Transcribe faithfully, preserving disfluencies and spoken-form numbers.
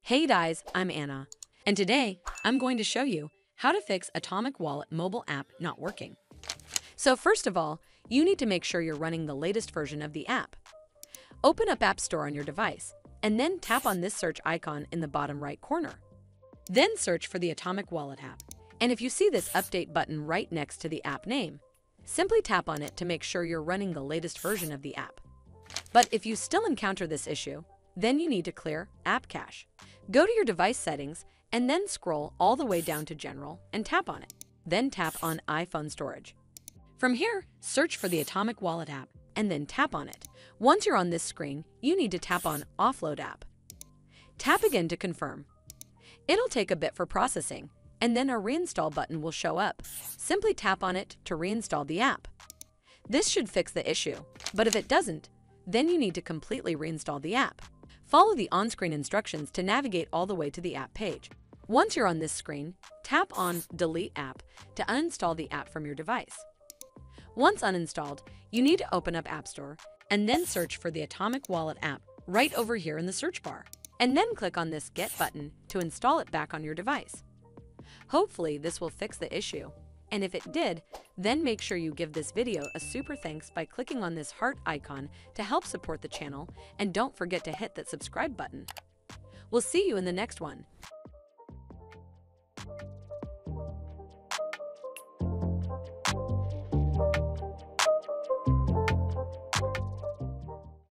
Hey guys, I'm Anna, and today I'm going to show you how to fix Atomic Wallet mobile app not working. So first of all, you need to make sure you're running the latest version of the app. Open up App Store on your device, and then tap on this search icon in the bottom right corner. Then search for the Atomic Wallet app, and if you see this update button right next to the app name, simply tap on it to make sure you're running the latest version of the app. But if you still encounter this issue, then you need to clear App Cache. Go to your device settings and then scroll all the way down to General and tap on it. Then tap on iPhone Storage. From here, search for the Atomic Wallet app and then tap on it. Once you're on this screen, you need to tap on Offload App. Tap again to confirm. It'll take a bit for processing, and then a Reinstall button will show up. Simply tap on it to reinstall the app. This should fix the issue, but if it doesn't, then you need to completely reinstall the app. Follow the on-screen instructions to navigate all the way to the app page. Once you're on this screen, tap on Delete App to uninstall the app from your device. Once uninstalled, you need to open up App Store and then search for the Atomic Wallet app right over here in the search bar, and then click on this Get button to install it back on your device. Hopefully, this will fix the issue. And if it did, then make sure you give this video a super thanks by clicking on this heart icon to help support the channel, and don't forget to hit that subscribe button. We'll see you in the next one.